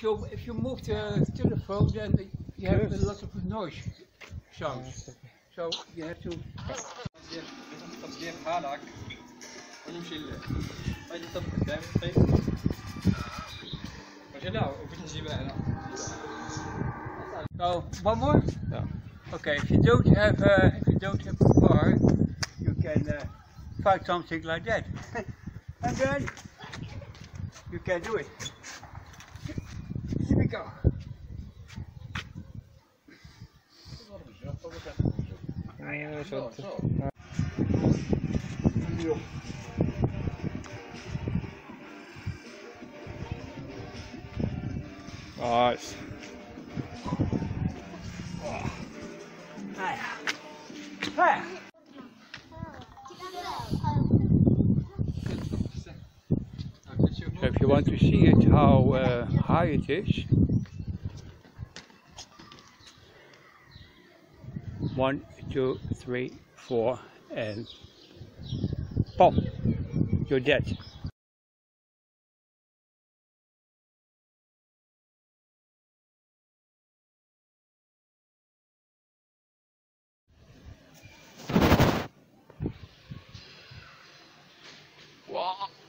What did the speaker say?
if you move the telephone, then you have a lot of noise sounds. So you have to. So one more. Yeah. Okay. If you don't have a bar, you can find something like that, and then you can do it. Here we go. Nice. So if you want to see it how high it is, 1, 2, 3, 4, and pop, you're dead. Wow.